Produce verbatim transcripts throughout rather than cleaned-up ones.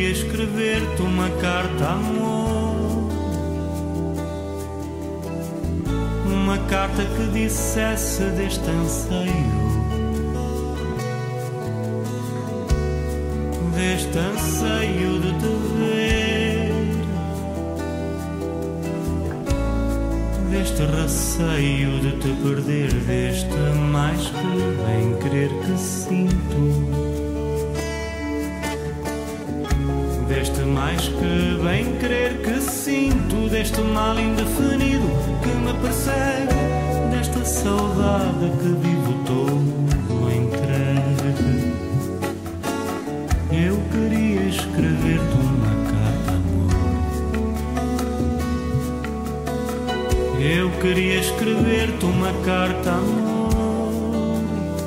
queria escrever-te uma carta, amor, uma carta que dissesse deste anseio, deste anseio de te ver, deste receio de te perder, deste mais que bem querer que sinto, deste mais que bem querer que sinto, deste mal indefinido que me persegue, desta saudade que vivo todo entregue. Eu queria escrever-te uma carta, amor. Eu queria escrever-te uma carta, amor.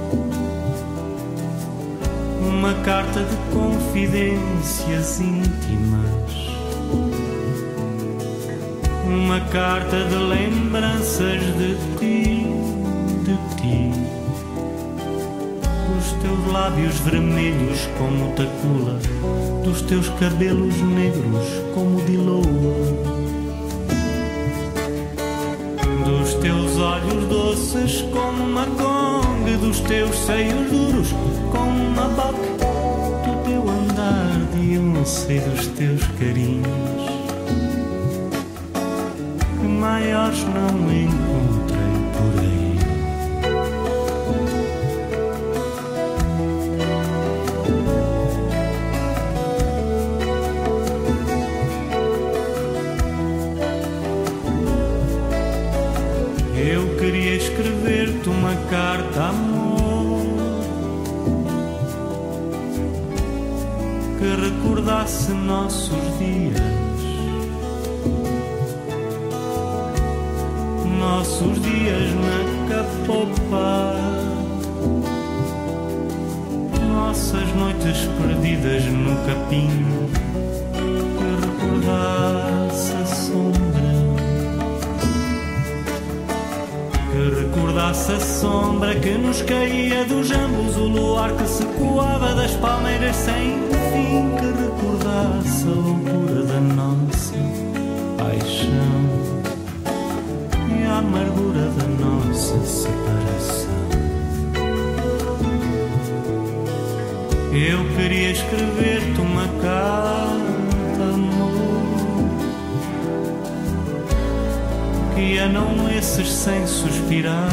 Uma carta de confidências íntimas, uma carta de lembranças de ti, de ti. Dos teus lábios vermelhos como tacula, dos teus cabelos negros como de loa, dos teus olhos doces como uma conga, dos teus seios duros como uma boca, do teu andar de onça e dos teus carinhos, que maiores não encontrei por aí. Eu queria escrever-te uma carta, amor, que recordasse nossos dias, nossos dias na capopa, nossas noites perdidas no capim, que recordasse a sombra, que recordasse a sombra que nos caía dos ambos, o luar que se coava das palmeiras sem fim, que recordasse a loucura da nossa paixão e a amargura da nossa separação. Eu queria escrever-te uma carta, amor, que a não esses sem suspirar,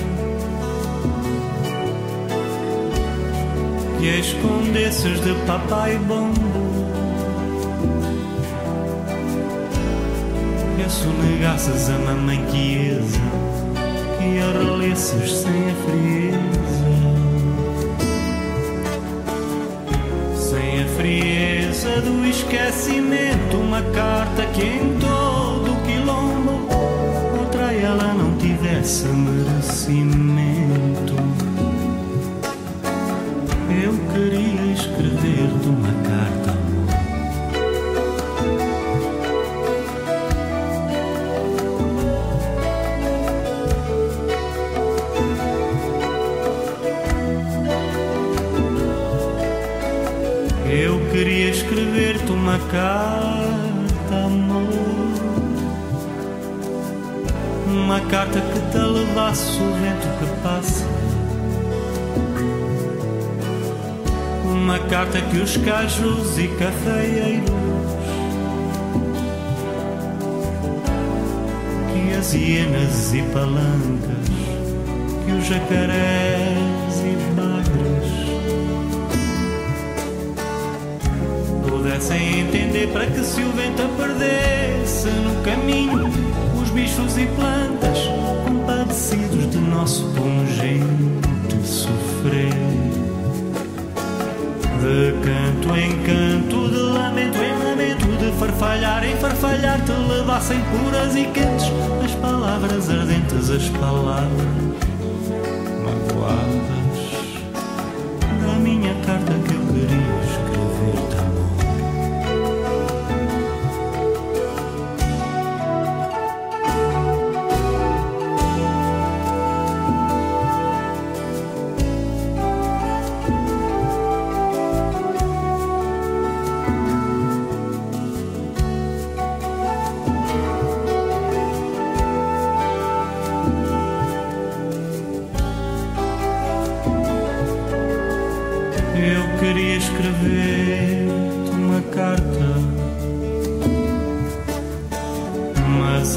que a escondesses de papai bombo, que a sonegasses a mamãe quiesa, que a relesses sem a frieza, sem a frieza do esquecimento, uma carta que em todo o quilombo outra ela não tivesse merecimento. Eu queria escrever-te uma carta, amor. Eu queria escrever-te uma carta, amor, uma carta que te levasse o vento que passa, uma carta que os cajus e cafeeiros, que as hienas e palancas, que os jacarés e bagres pudessem entender, para que se o vento a perdesse no caminho, os bichos e plantas compadecidos de nosso pungente sofrer. De canto em canto, de lamento em lamento, de farfalhar em farfalhar, te levassem puras e quentes as palavras ardentes, as palavras magoadas da minha carta que eu queria escrever-te, amor.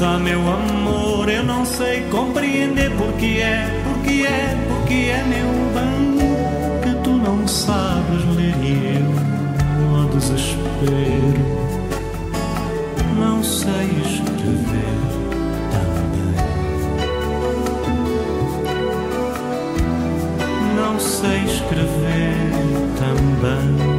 Ah, meu amor, eu não sei compreender porque é, porque é, porque é, meu bem, que tu não sabes ler e eu, ao desespero, não sei escrever também. Não sei escrever também.